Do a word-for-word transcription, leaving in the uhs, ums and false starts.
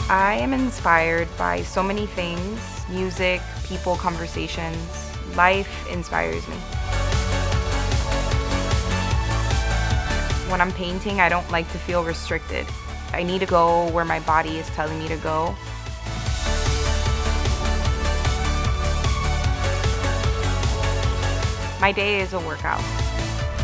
I am inspired by so many things: music, people, conversations. Life inspires me. When I'm painting, I don't like to feel restricted. I need to go where my body is telling me to go. My day is a workout.